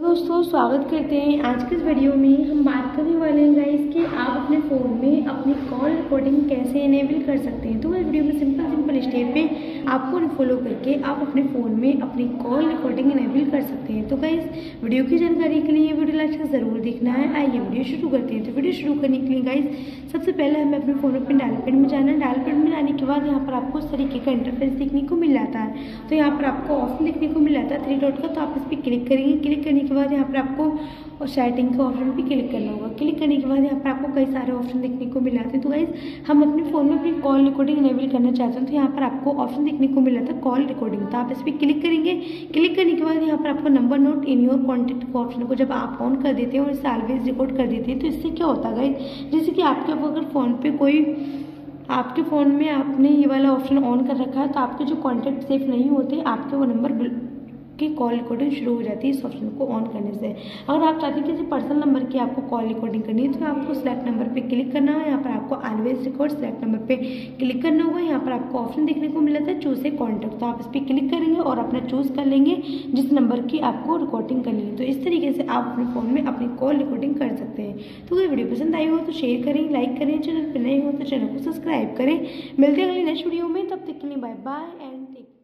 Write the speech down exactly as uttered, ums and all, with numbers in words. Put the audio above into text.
दोस्तों स्वागत करते हैं आज के इस वीडियो में। हम बात करने वाले हैं गाइस कि आप अपने फ़ोन में अपनी कॉल रिकॉर्डिंग कैसे इनेबल कर सकते हैं। तो इस वीडियो में सिंपल सिंपल स्टेप पे आपको फॉलो करके आप अपने फ़ोन में अपनी कॉल रिकॉर्डिंग इनेबल कर सकते हैं। तो गाइस वीडियो की जानकारी के लिए वीडियो लास्ट तक ज़रूर देखना है। आइए वीडियो शुरू करते हैं। तो वीडियो शुरू करने के लिए गाइस सबसे पहले हमें अपने फ़ोन में डायल पैड में जाना है। डायल पैड में जाने के बाद यहाँ पर आपको इस तरीके का इंटरफेस देखने को मिल जाता है। तो यहाँ पर आपको ऑप्शन देखने को मिल जाता है थ्री डॉट का, तो आप इस पर क्लिक करेंगे। क्लिक करने के बाद यहाँ पर आपको और सेटिंग के ऑप्शन पे क्लिक करना होगा। क्लिक करने के बाद यहाँ पर आपको कई सारे ऑप्शन देखने को मिल जाते हैं। तो गाइस हम अपने फ़ोन में अपनी कॉल रिकॉर्डिंग इनेबल करना चाहते हैं, तो यहाँ पर आपको ऑप्शन देखने को मिल जाता है कॉल रिकॉर्डिंग। तो आप इस पर क्लिक करेंगे। क्लिक करने के बाद यहाँ पर आपको number note in your contact के ऑप्शन को जब आप ऑन कर देते हैं और इसे ऑलवेज रिकॉर्ड कर देते हैं, तो इससे क्या होता है गाइस, जैसे कि आपके अगर फ़ोन पे कोई आपके फ़ोन में आपने ये वाला ऑप्शन ऑन कर रखा है, तो आपके जो कॉन्टैक्ट सेव नहीं होते, आपके वो नंबर की कॉल रिकॉर्डिंग शुरू हो जाती है इस ऑप्शन को ऑन करने से। अगर आप चाहते हैं किसी पर्सनल नंबर की आपको कॉल रिकॉर्डिंग करनी है, तो आपको सिलेक्ट नंबर पे क्लिक करना है। यहाँ पर आपको ऑलवेज रिकॉर्ड सिलेक्ट नंबर पे क्लिक करना होगा। यहाँ पर आपको ऑप्शन देखने को मिला था चूज ए कॉन्टैक्ट, तो आप इस पर क्लिक करेंगे और अपना चूज कर लेंगे जिस नंबर की आपको रिकॉर्डिंग करनी है। तो इस तरीके से आप अपने फ़ोन में अपनी कॉल रिकॉर्डिंग कर सकते हैं। तो अगर वीडियो पसंद आई हो तो शेयर करें, लाइक करें, चैनल पर नए हो तो चैनल को सब्सक्राइब करें। मिलते हैं अगली नेक्स्ट वीडियो में, तब तक के लिए बाय बाय एंड टेक।